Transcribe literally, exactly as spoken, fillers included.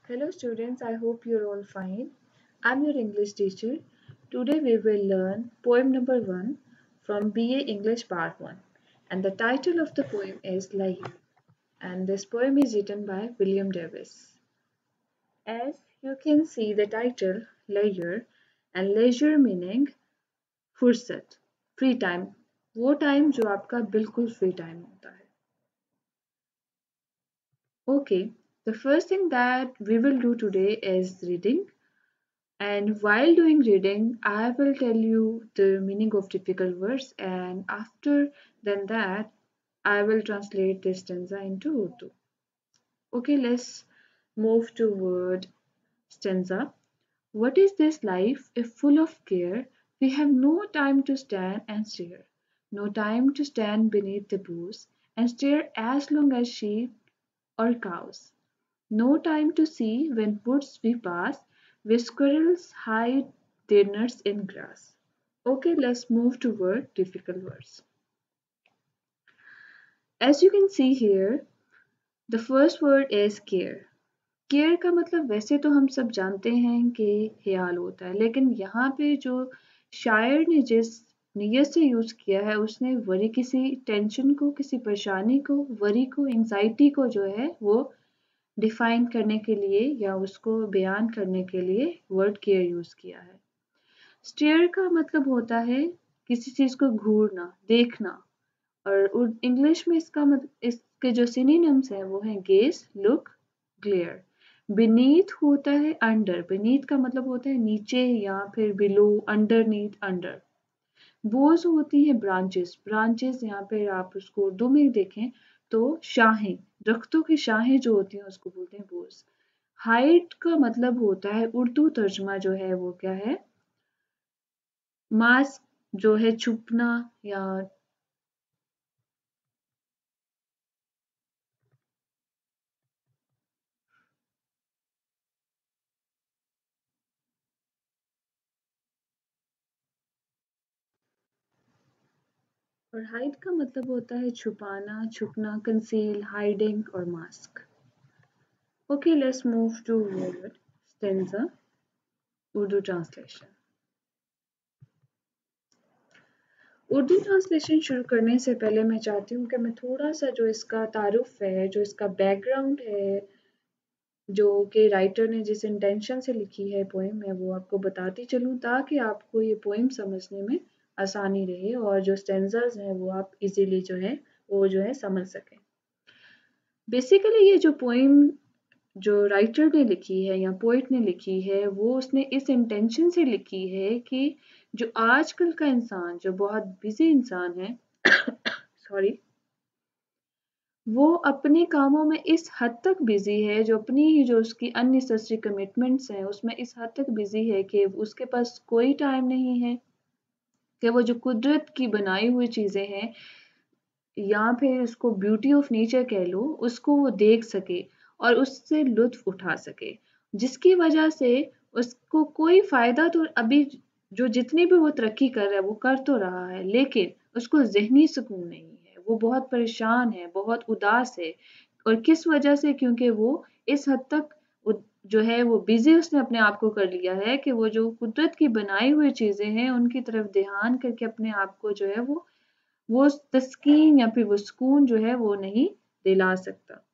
Hello students, I hope you're all fine. I'm your English teacher. Today we will learn poem number one from B A English Part one. And the title of the poem is Leisure. And this poem is written by William Davis. As you can see the title, Leisure, and leisure meaning फुर्सत, free time, वो time जो आपका बिल्कुल free time होता है. Okay, the first thing that we will do today is reading. And while doing reading, I will tell you the meaning of difficult words, and after then that, I will translate this stanza into Urdu. Okay, let's move to word stanza. What is this life if full of care? We have no time to stand and stare, no time to stand beneath the boughs and stare as long as sheep or cows. No time to see when woods we pass, where squirrels hide their nuts in grass. Okay, let's move toward difficult words. As you can see here, the first word is care. Care का मतलब वैसे तो हम सब जानते हैं कि ख्याल होता है, लेकिन यहाँ पे जो शायर ने जिस नीयत से यूज किया है उसने वरी किसी टेंशन को, किसी परेशानी को, वरी को, एंजाइटी को जो है वो डिफाइन करने के लिए या उसको बयान करने के लिए वर्ड केयर यूज किया है. स्टेयर का मतलब होता है किसी चीज को घूरना, देखना, और इंग्लिश में इसका मतलब इसके जो सिनोनिम्स हैं वो हैं गेज, लुक, ग्लेयर. बीनीथ होता है अंडर. बीनीथ का मतलब होता है नीचे या फिर बिलो, अंडरनीथ, अंडर. बोज होती है ब्रांचेस. ब्रांचेस यहाँ पे आप उसको उर्दू में देखें तो शाहें, दरख्तों की शाहें जो होती हैं उसको बोलते हैं बोज. हाइड का मतलब होता है, उर्दू तर्जमा जो है वो क्या है, मास्क जो है छुपना या और हाइड का मतलब होता है छुपाना, छुपना, कंसील, हाइडिंग और mask. Okay, let's move to word stanza, Urdu translation. Urdu translation शुरू करने से पहले मैं चाहती हूँ कि मैं थोड़ा सा जो इसका तारुफ है, जो इसका बैकग्राउंड है, जो कि राइटर ने जिस इंटेंशन से लिखी है पोएम, मैं वो आपको बताती चलूँ ताकि आपको ये पोएम समझने में आसानी रहे और जो स्टेंजाज हैं वो आप इजीली जो है वो जो है समझ सकें. बेसिकली ये जो पोएम जो राइटर ने लिखी है या पोइट ने लिखी है वो उसने इस इंटेंशन से लिखी है कि जो आजकल का इंसान जो बहुत बिजी इंसान है सॉरी वो अपने कामों में इस हद तक बिजी है, जो अपनी ही जो उसकी अननेसेसरी कमिटमेंट्स हैं उसमें इस हद तक बिजी है कि उसके पास कोई टाइम नहीं है कि वो जो कुदरत की बनाई हुई चीज़ें हैं या फिर उसको ब्यूटी ऑफ नेचर कह लो, उसको वो देख सके और उससे लुत्फ उठा सके, जिसकी वजह से उसको कोई फायदा तो अभी जो जितनी भी वो तरक्की कर रहा है वो कर तो रहा है, लेकिन उसको जहनी सुकून नहीं है. वो बहुत परेशान है, बहुत उदास है. और किस वजह से? क्योंकि वो इस हद तक जो है वो बिजी उसने अपने आप को कर लिया है कि वो जो कुदरत की बनाई हुई चीजें हैं उनकी तरफ ध्यान करके अपने आप को जो है वो वो तस्कीन या फिर वो सुकून जो है वो नहीं दिला सकता.